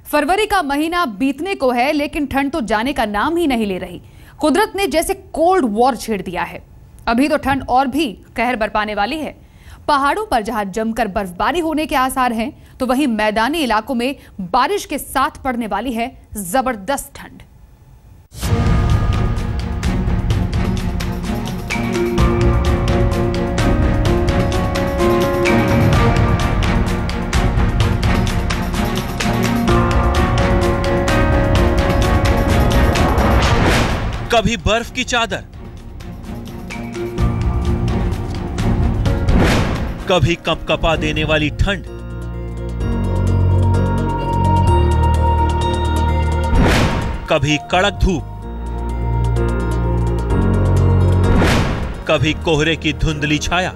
फरवरी का महीना बीतने को है, लेकिन ठंड तो जाने का नाम ही नहीं ले रही। कुदरत ने जैसे कोल्ड वॉर छेड़ दिया है। अभी तो ठंड और भी कहर बरपाने वाली है। पहाड़ों पर जहां जमकर बर्फबारी होने के आसार हैं, तो वहीं मैदानी इलाकों में बारिश के साथ पड़ने वाली है जबरदस्त ठंड। कभी बर्फ की चादर, कभी कंपकपा देने वाली ठंड, कभी कड़क धूप, कभी कोहरे की धुंधली छाया।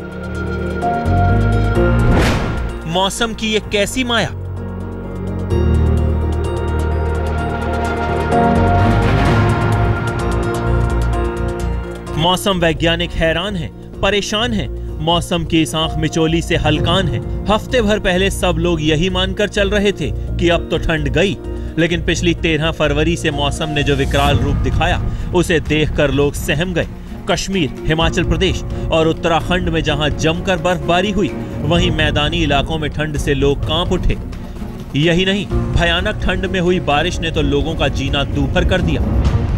मौसम की ये कैसी माया। मौसम वैज्ञानिक हैरान हैं, परेशान हैं। मौसम की इस आंख मिचोली से हलकान है। हफ्ते भर पहले सब लोग यही मानकर चल रहे थे कि अब तो ठंड गई, लेकिन पिछली 13 फरवरी से मौसम ने जो विकराल रूप दिखाया, उसे देखकर लोग सहम गए। कश्मीर, हिमाचल प्रदेश और उत्तराखंड में जहां जमकर बर्फबारी हुई, वहीं मैदानी इलाकों में ठंड से लोग कांप उठे। यही नहीं, भयानक ठंड में हुई बारिश ने तो लोगों का जीना दूभर कर दिया।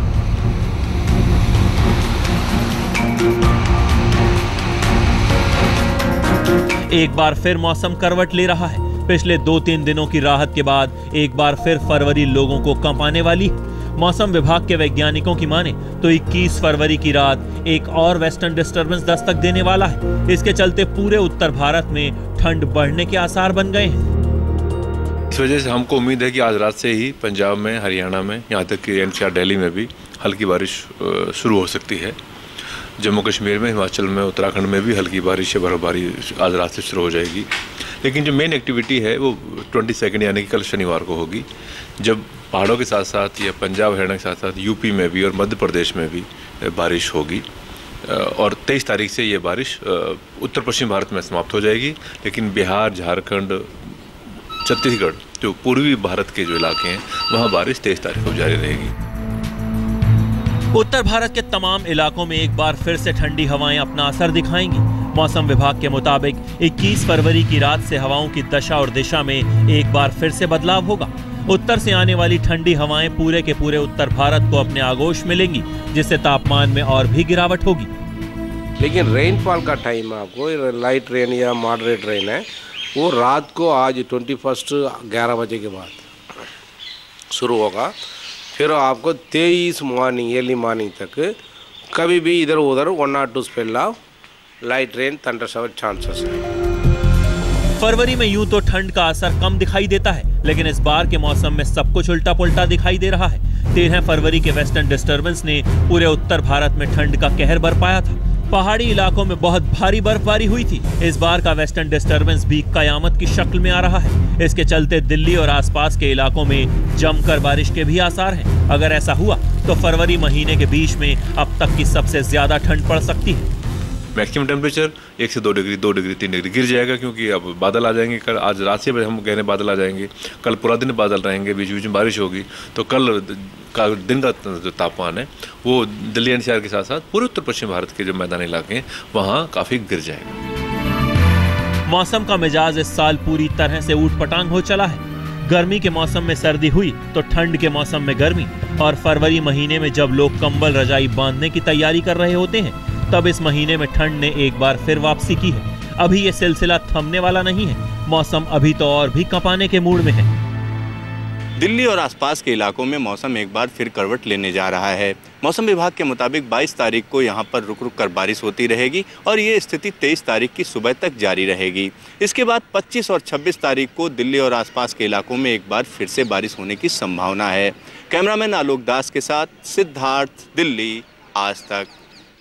एक बार फिर मौसम करवट ले रहा है। पिछले 2-3 दिनों की राहत के बाद एक बार फिर फरवरी लोगों को कंपाने वाली है। मौसम विभाग के वैज्ञानिकों की माने तो 21 फरवरी की रात एक और वेस्टर्न डिस्टर्बेंस दस्तक देने वाला है। इसके चलते पूरे उत्तर भारत में ठंड बढ़ने के आसार बन गए हैं। इस वजह से हमको उम्मीद है कि आज रात से ही पंजाब में, हरियाणा में, यहाँ तक कि एनसीआर दिल्ली में भी हल्की बारिश शुरू हो सकती है। जम्मू कश्मीर में, हिमाचल में, उत्तराखंड में भी हल्की बारिश या बर्फबारी आज रात से शुरू हो जाएगी। लेकिन जो मेन एक्टिविटी है वो 22 यानी कि कल शनिवार को होगी, जब पहाड़ों के साथ साथ या पंजाब, हरियाणा के साथ साथ यूपी में भी और मध्य प्रदेश में भी बारिश होगी। और 23 तारीख से ये बारिश उत्तर पश्चिम भारत में समाप्त हो जाएगी। लेकिन बिहार, झारखंड, छत्तीसगढ़, जो पूर्वी भारत के जो इलाके हैं, वहाँ बारिश 23 तारीख को जारी रहेगी। उत्तर भारत के तमाम इलाकों में एक बार फिर से ठंडी हवाएं अपना असर दिखाएंगी। मौसम विभाग के मुताबिक 21 फरवरी की रात से हवाओं की दशा और दिशा में एक बार फिर से बदलाव होगा। उत्तर से आने वाली ठंडी हवाएं पूरे के पूरे उत्तर भारत को अपने आगोश में लेंगी, जिससे तापमान में और भी गिरावट होगी। लेकिन रेनफॉल का टाइम आपको लाइट रेन या मॉडरेट रेन है, वो रात को आज 21 11 बजे के बाद शुरू होगा। फिर आपको 23 मॉर्निंग, अर्ली मॉर्निंग तक कभी भी इधर उधर 1 or 2 spell of light rain, thunder shower chances है। फरवरी में यूं तो ठंड का असर कम दिखाई देता है, लेकिन इस बार के मौसम में सब कुछ उल्टा पुल्टा दिखाई दे रहा है। 13 फरवरी के वेस्टर्न डिस्टर्बेंस ने पूरे उत्तर भारत में ठंड का कहर बरपाया था। पहाड़ी इलाकों में बहुत भारी बर्फबारी हुई थी। इस बार का वेस्टर्न डिस्टर्बेंस भी कयामत की शक्ल में आ रहा है। इसके चलते दिल्ली और आसपास के इलाकों में जमकर बारिश के भी आसार हैं। अगर ऐसा हुआ तो फरवरी महीने के बीच में अब तक की सबसे ज्यादा ठंड पड़ सकती है। मैक्सिमम टेम्परेचर 1 से 2 डिग्री, 2 डिग्री, 3 डिग्री गिर जाएगा, क्योंकि अब बादल आ जाएंगे। कल, आज रात से हम गहरे बादल आ जाएंगे। कल पूरा दिन बादल रहेंगे, बीच बीच में बारिश होगी। तो कल का दिन का जो तापमान है वो दिल्ली एनसीआर के साथ साथ पूरे उत्तर पश्चिम भारत के जो मैदानी इलाके हैं वहाँ काफ़ी गिर जाएगा। मौसम का मिजाज इस साल पूरी तरह से ऊट पटांग हो चला है। गर्मी के मौसम में सर्दी हुई तो ठंड के मौसम में गर्मी, और फरवरी महीने में जब लोग कंबल रजाई बांधने की तैयारी कर रहे होते हैं, तब इस महीने में ठंड ने एक बार फिर वापसी की है। अभी ये सिलसिला थमने वाला नहीं है। मौसम अभी तो और भी कंपाने के मूड में है। दिल्ली और आसपास के इलाकों में मौसम एक बार फिर करवट लेने जा रहा है। मौसम विभाग के मुताबिक 22 तारीख को यहां पर रुक रुक कर बारिश होती रहेगी और ये स्थिति 23 तारीख की सुबह तक जारी रहेगी। इसके बाद 25 और 26 तारीख को दिल्ली और आसपास के इलाकों में एक बार फिर से बारिश होने की संभावना है। कैमरामैन आलोक दास के साथ सिद्धार्थ, दिल्ली, आज तक।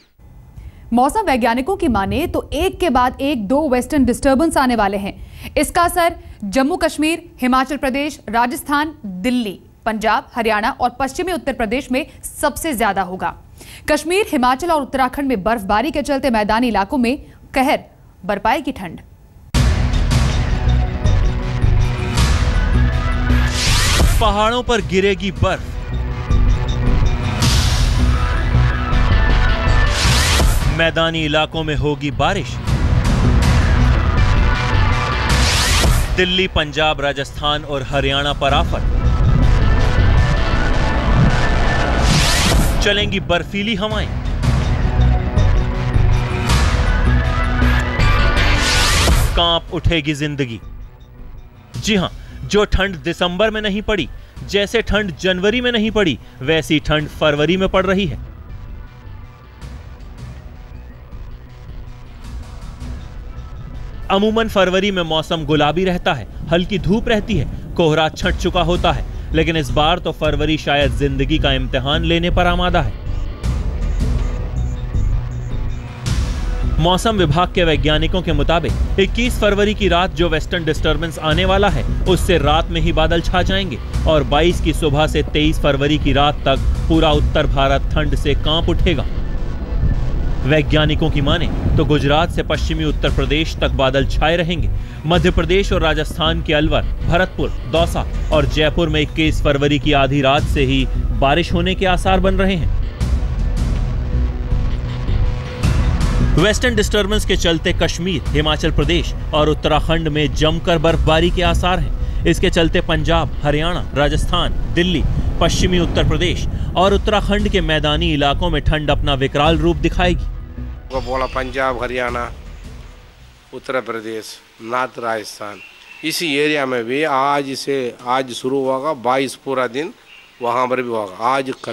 मौसम वैज्ञानिकों की माने तो एक के बाद एक 2 वेस्टर्न डिस्टर्बेंस आने वाले हैं। इसका असर जम्मू कश्मीर, हिमाचल प्रदेश, राजस्थान, दिल्ली, पंजाब, हरियाणा और पश्चिमी उत्तर प्रदेश में सबसे ज्यादा होगा। कश्मीर, हिमाचल और उत्तराखंड में बर्फबारी के चलते मैदानी इलाकों में कहर बरपाएगी ठंड। पहाड़ों पर गिरेगी बर्फ, मैदानी इलाकों में होगी बारिश, दिल्ली, पंजाब, राजस्थान और हरियाणा पर आफत, चलेंगी बर्फीली हवाएं, कांप उठेगी जिंदगी। जी हां, जो ठंड दिसंबर में नहीं पड़ी, जैसे ठंड जनवरी में नहीं पड़ी, वैसी ठंड फरवरी में पड़ रही है। अमूमन फरवरी में मौसम गुलाबी रहता है, हल्की धूप रहती है, कोहरा छंट चुका होता है, लेकिन इस बार तो फरवरी शायद जिंदगी का इम्तिहान लेने पर आमादा है। मौसम विभाग के वैज्ञानिकों के मुताबिक 21 फरवरी की रात जो वेस्टर्न डिस्टर्बेंस आने वाला है, उससे रात में ही बादल छा जाएंगे और 22 की सुबह से 23 फरवरी की रात तक पूरा उत्तर भारत ठंड से कांप उठेगा। वैज्ञानिकों की माने तो गुजरात से पश्चिमी उत्तर प्रदेश तक बादल छाए रहेंगे। मध्य प्रदेश और राजस्थान के अलवर, भरतपुर, दौसा और जयपुर में 21 फरवरी की आधी रात से ही बारिश होने के आसार बन रहे हैं। वेस्टर्न डिस्टर्बेंस के चलते कश्मीर, हिमाचल प्रदेश और उत्तराखंड में जमकर बर्फबारी के आसार हैं। इसके चलते पंजाब, हरियाणा, राजस्थान, दिल्ली, पश्चिमी उत्तर प्रदेश और उत्तराखंड के मैदानी इलाकों में ठंड अपना विकराल रूप दिखाएगी। वो बोला पंजाब, हरियाणा, उत्तर प्रदेश, नॉर्थ राजस्थान, इसी एरिया में भी आज शुरू होगा, 22 पूरा दिन वहाँ पर भी होगा। आज कल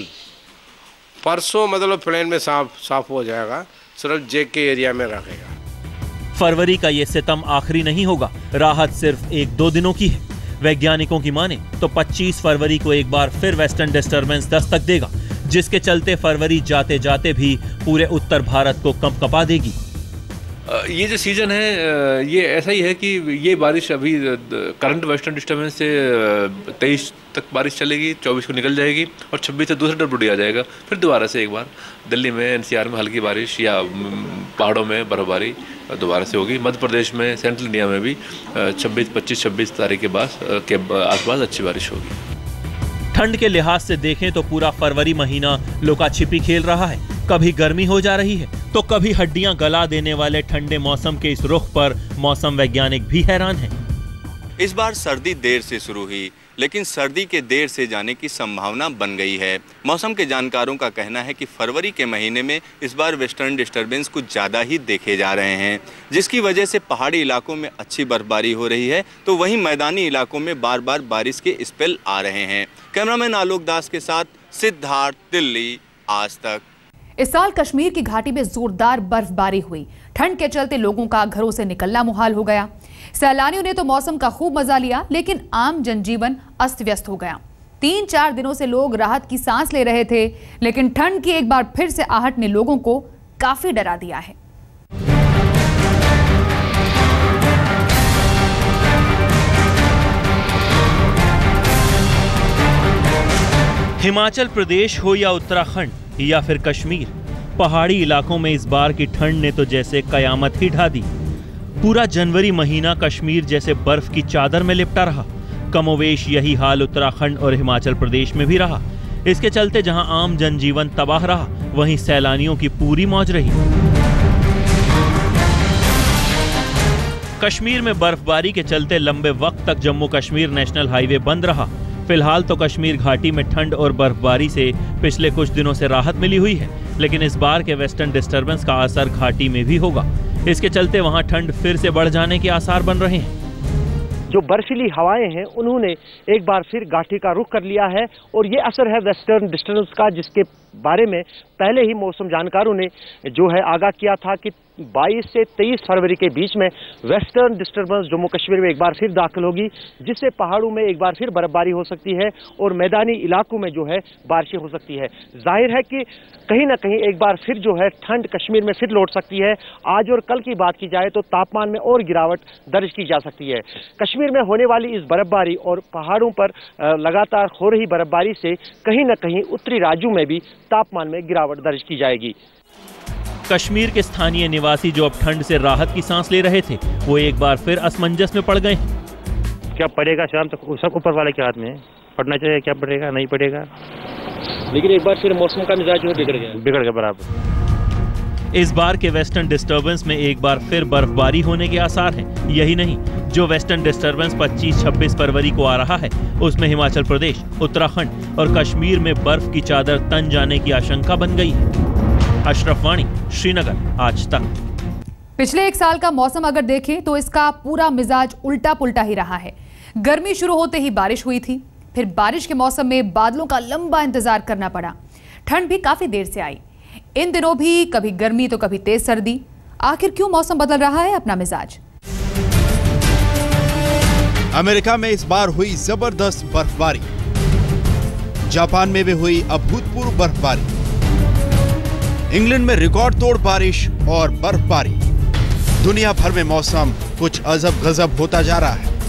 परसों मतलब प्लेन में साफ हो जाएगा, सिर्फ जेके एरिया में रखेगा। फरवरी का ये सितम आखिरी नहीं होगा, राहत सिर्फ 1-2 दिनों की है। वैज्ञानिकों की माने तो 25 फरवरी को एक बार फिर वेस्टर्न डिस्टर्बेंस दस्तक देगा, जिसके चलते फरवरी जाते जाते भी पूरे उत्तर भारत को कंपकपा देगी। ये जो सीज़न है ये ऐसा ही है कि ये बारिश अभी करंट वेस्टर्न डिस्टर्बेंस से 23 तक बारिश चलेगी, 24 को निकल जाएगी और 26 से दूसरा डब्ल्यूडी आ जाएगा। फिर दोबारा से एक बार दिल्ली में, एनसीआर में हल्की बारिश या पहाड़ों में बर्फबारी दोबारा से होगी। मध्य प्रदेश में, सेंट्रल इंडिया में भी 25-26 तारीख के आसपास अच्छी बारिश होगी। ठंड के लिहाज से देखें तो पूरा फरवरी महीना लुका छिपी खेल रहा है। कभी गर्मी हो जा रही है तो कभी हड्डियां गला देने वाले ठंडे मौसम के इस रुख पर मौसम वैज्ञानिक भी हैरान हैं। इस बार सर्दी देर से शुरू हुई, लेकिन सर्दी के देर से जाने की संभावना बन गई है। मौसम के जानकारों का कहना है कि फरवरी के महीने में इस बार वेस्टर्न डिस्टर्बेंस कुछ ज़्यादा ही देखे जा रहे हैं, जिसकी वजह से पहाड़ी इलाकों में अच्छी बर्फबारी हो रही है, तो वहीं मैदानी इलाकों में बार बार बारिश के स्पेल आ रहे हैं। कैमरामैन आलोक दास के साथ सिद्धार्थ, दिल्ली, आज तक। इस साल कश्मीर की घाटी में जोरदार बर्फबारी हुई। ठंड के चलते लोगों का घरों से निकलना मुहाल हो गया। सैलानियों ने तो मौसम का खूब मजा लिया, लेकिन आम जनजीवन अस्त व्यस्त हो गया। 3-4 दिनों से लोग राहत की सांस ले रहे थे, लेकिन ठंड की एक बार फिर से आहट ने लोगों को काफी डरा दिया है। हिमाचल प्रदेश हो या उत्तराखंड या फिर कश्मीर, पहाड़ी इलाकों में इस बार की ठंड ने तो जैसे कयामत ही ढा दी। पूरा जनवरी महीना कश्मीर जैसे बर्फ की चादर में लिपटा रहा। कमोवेश यही हाल उत्तराखंड और हिमाचल प्रदेश में भी रहा। इसके चलते जहां आम जनजीवन तबाह रहा, वहीं सैलानियों की पूरी मौज रही। कश्मीर में बर्फबारी के चलते लंबे वक्त तक जम्मू कश्मीर नेशनल हाईवे बंद रहा। फिलहाल तो कश्मीर घाटी में ठंड और बर्फबारी से पिछले कुछ दिनों से राहत मिली हुई है, लेकिन इस बार के वेस्टर्न डिस्टर्बेंस का असर घाटी में भी होगा। इसके चलते वहां ठंड फिर से बढ़ जाने के आसार बन रहे हैं। जो बर्फीली हवाएं हैं उन्होंने एक बार फिर घाटी का रुख कर लिया है और ये असर है वेस्टर्न डिस्टर्बेंस का, जिसके बारे में पहले ही मौसम जानकारों ने जो है आगाह किया था कि 22 से 23 फरवरी के बीच में वेस्टर्न डिस्टर्बेंस जम्मू कश्मीर में एक बार फिर दाखिल होगी, जिससे पहाड़ों में एक बार फिर बर्फबारी हो सकती है और मैदानी इलाकों में जो है बारिशें हो सकती है। जाहिर है कि कहीं ना कहीं एक बार फिर जो है ठंड कश्मीर में फिर लौट सकती है। आज और कल की बात की जाए तो तापमान में और गिरावट दर्ज की जा सकती है। कश्मीर में होने वाली इस बर्फबारी और पहाड़ों पर लगातार हो रही बर्फबारी से कहीं ना कहीं उत्तरी राज्यों में भी तापमान में गिरावट दर्ज की जाएगी। कश्मीर के स्थानीय निवासी जो अब ठंड से राहत की सांस ले रहे थे, वो एक बार फिर असमंजस में पड़ गए हैं। क्या पड़ेगा शाम तक, सब ऊपर वाले के हाथ में है। पड़ना चाहिए, क्या पड़ेगा, नहीं पड़ेगा, लेकिन एक बार फिर मौसम का मिजाज जो है बिगड़ गया बराबर। इस बार के वेस्टर्न डिस्टर्बेंस में एक बार फिर बर्फबारी होने के आसार हैं। यही नहीं, जो वेस्टर्न डिस्टर्बेंस 25-26 फरवरी को आ रहा है, उसमें हिमाचल प्रदेश, उत्तराखंड और कश्मीर में बर्फ की चादर तन जाने की आशंका बन गई है। अशरफ वाणी, श्रीनगर, आज तक। पिछले एक साल का मौसम अगर देखें तो इसका पूरा मिजाज उल्टा पुल्टा ही रहा है। गर्मी शुरू होते ही बारिश हुई थी, फिर बारिश के मौसम में बादलों का लंबा इंतजार करना पड़ा। ठंड भी काफी देर से आई। इन दिनों भी कभी गर्मी तो कभी तेज सर्दी। आखिर क्यों मौसम बदल रहा है अपना मिजाज? अमेरिका में इस बार हुई जबरदस्त बर्फबारी। जापान में भी हुई अभूतपूर्व बर्फबारी। इंग्लैंड में रिकॉर्ड तोड़ बारिश और बर्फबारी। दुनिया भर में मौसम कुछ अजब गजब होता जा रहा है।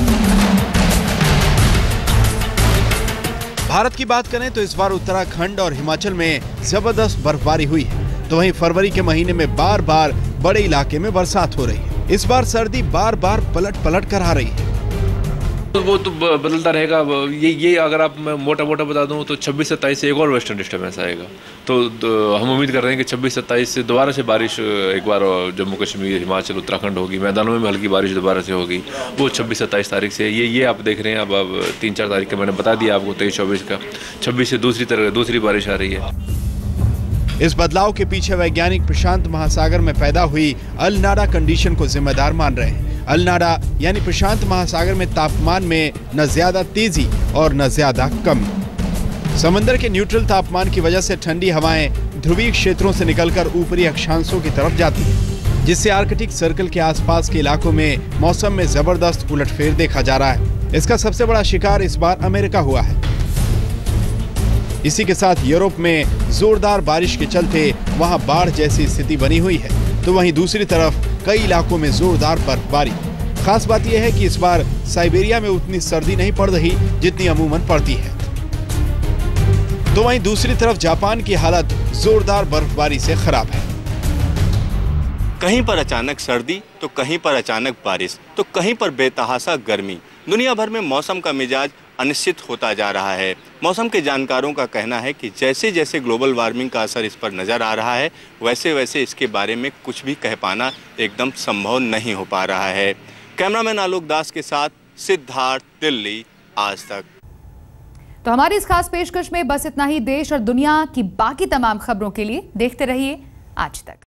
भारत की बात करें तो इस बार उत्तराखंड और हिमाचल में जबरदस्त बर्फबारी हुई है, तो वहीं फरवरी के महीने में बार बार बड़े इलाके में बरसात हो रही है। इस बार सर्दी बार बार पलट कर आ रही है। वो तो बदलता रहेगा। ये अगर आप मैं मोटा बता दूं तो 26-27 से एक और वेस्टर्न डिस्टर्बेंस आएगा, तो हम उम्मीद कर रहे हैं कि 26-27 से दोबारा से बारिश एक बार जम्मू कश्मीर, हिमाचल, उत्तराखंड होगी। मैदानों में हल्की बारिश दोबारा से होगी। वो 26-27 तारीख से ये आप देख रहे हैं। अब 3-4 तारीख का मैंने बता दिया आपको, 23-24 का। 26 से दूसरी बारिश आ रही है। इस बदलाव के पीछे वैज्ञानिक प्रशांत महासागर में पैदा हुई अल-नाडा कंडीशन को जिम्मेदार मान रहे हैं। अल-नाडा यानी प्रशांत महासागर में तापमान में न ज्यादा तेजी और न ज्यादा कमी। समंदर के न्यूट्रल तापमान की वजह से ठंडी हवाएं ध्रुवीय क्षेत्रों से निकलकर ऊपरी अक्षांशों की तरफ जाती हैं, जिससे आर्कटिक सर्कल के आसपास के इलाकों में मौसम में जबरदस्त उलटफेर देखा जा रहा है। इसका सबसे बड़ा शिकार इस बार अमेरिका हुआ है। इसी के साथ यूरोप में जोरदार बारिश के चलते वहां बाढ़ जैसी स्थिति बनी हुई है, तो वहीं दूसरी तरफ कई इलाकों में जोरदार बर्फबारी। खास बात यह है कि इस बार साइबेरिया में उतनी सर्दी नहीं पड़ रही जितनी अमूमन पड़ती है। तो वहीं दूसरी तरफ जापान की हालत जोरदार बर्फबारी से खराब है। कहीं पर अचानक सर्दी तो कहीं पर अचानक बारिश तो कहीं पर बेतहासा गर्मी। दुनिया भर में मौसम का मिजाज अनिश्चित होता जा रहा है। मौसम के जानकारों का कहना है कि जैसे जैसे ग्लोबल वार्मिंग का असर इस पर नज़र आ रहा है, वैसे वैसे इसके बारे में कुछ भी कह पाना एकदम संभव नहीं हो पा रहा है। कैमरामैन आलोक दास के साथ सिद्धार्थ, दिल्ली, आज तक। तो हमारी इस खास पेशकश में बस इतना ही। देश और दुनिया की बाकी तमाम खबरों के लिए देखते रहिए आज तक।